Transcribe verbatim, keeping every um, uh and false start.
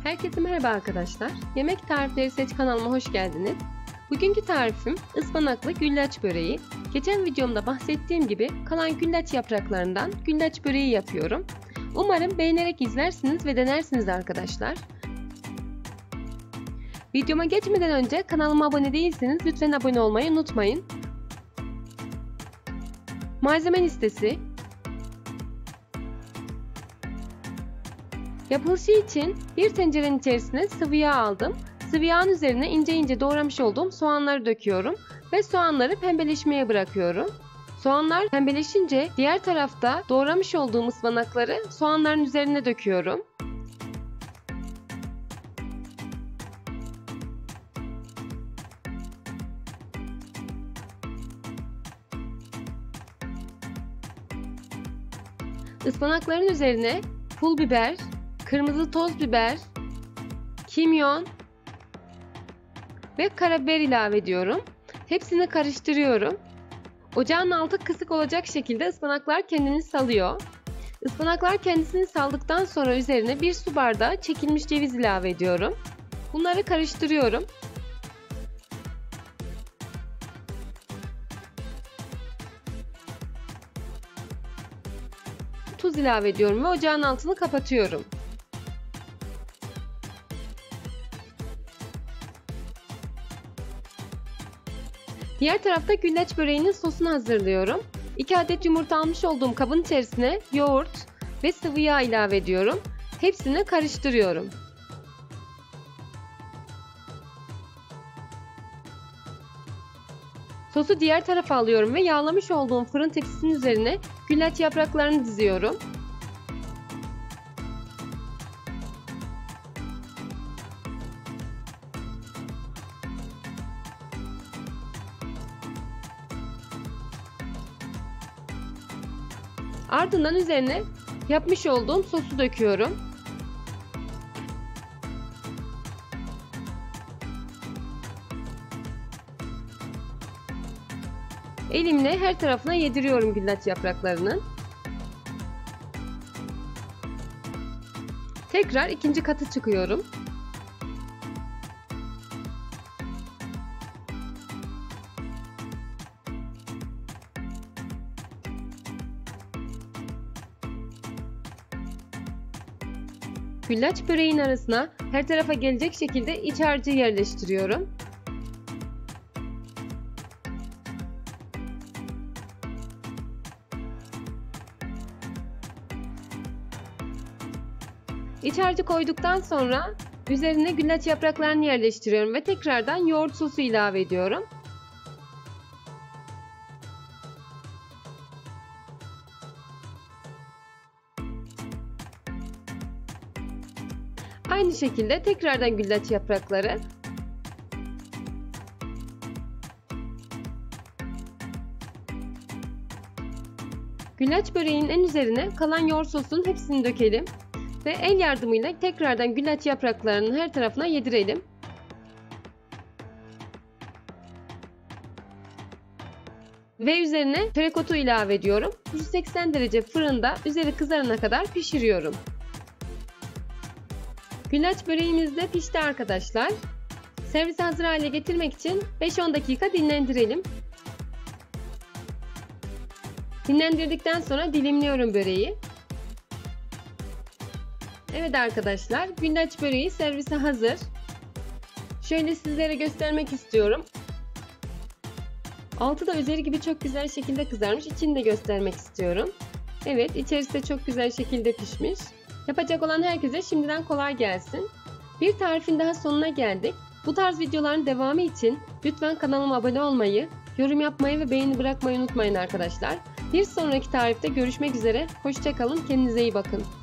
Herkese merhaba arkadaşlar. Yemek Tarifleri Seç kanalıma hoş geldiniz. Bugünkü tarifim ıspanaklı güllaç böreği. Geçen videomda bahsettiğim gibi kalan güllaç yapraklarından güllaç böreği yapıyorum. Umarım beğenerek izlersiniz ve denersiniz arkadaşlar. Videoma geçmeden önce kanalıma abone değilseniz lütfen abone olmayı unutmayın. Malzeme listesi. Yapılışı için bir tencerenin içerisine sıvı yağ aldım. Sıvı yağın üzerine ince ince doğramış olduğum soğanları döküyorum ve soğanları pembeleşmeye bırakıyorum. Soğanlar pembeleşince diğer tarafta doğramış olduğum ıspanakları soğanların üzerine döküyorum. Ispanakların üzerine pul biber, kırmızı toz biber, kimyon ve karabiber ilave ediyorum. Hepsini karıştırıyorum. Ocağın altı kısık olacak şekilde ıspanaklar kendini salıyor. Ispanaklar kendisini saldıktan sonra üzerine bir su bardağı çekilmiş ceviz ilave ediyorum. Bunları karıştırıyorum. Tuz ilave ediyorum ve ocağın altını kapatıyorum. Diğer tarafta güllaç böreğinin sosunu hazırlıyorum. iki adet yumurta almış olduğum kabın içerisine yoğurt ve sıvı yağ ilave ediyorum. Hepsini karıştırıyorum. Sosu diğer tarafa alıyorum ve yağlamış olduğum fırın tepsisinin üzerine güllaç yapraklarını diziyorum. Ardından üzerine yapmış olduğum sosu döküyorum. Elimle her tarafına yediriyorum güllaç yapraklarının. Tekrar ikinci katı çıkıyorum. Güllaç böreğin arasına her tarafa gelecek şekilde iç harcı yerleştiriyorum. İç harcı koyduktan sonra üzerine güllaç yapraklarını yerleştiriyorum ve tekrardan yoğurt sosu ilave ediyorum. Aynı şekilde tekrardan güllaç yaprakları. Güllaç böreğinin en üzerine kalan yoğurt sosunun hepsini dökelim. Ve el yardımıyla tekrardan güllaç yapraklarının her tarafına yedirelim. Ve üzerine terekotu ilave ediyorum. yüz seksen derece fırında üzeri kızarana kadar pişiriyorum. Güllaç böreğimiz de pişti arkadaşlar. Servise hazır hale getirmek için beş on dakika dinlendirelim. Dinlendirdikten sonra dilimliyorum böreği. Evet arkadaşlar, güllaç böreği servise hazır. Şöyle sizlere göstermek istiyorum. Altı da üzeri gibi çok güzel şekilde kızarmış. İçini de göstermek istiyorum. Evet, içerisi de çok güzel şekilde pişmiş. Yapacak olan herkese şimdiden kolay gelsin. Bir tarifin daha sonuna geldik. Bu tarz videoların devamı için lütfen kanalıma abone olmayı, yorum yapmayı ve beğeni bırakmayı unutmayın arkadaşlar. Bir sonraki tarifte görüşmek üzere. Hoşça kalın, kendinize iyi bakın.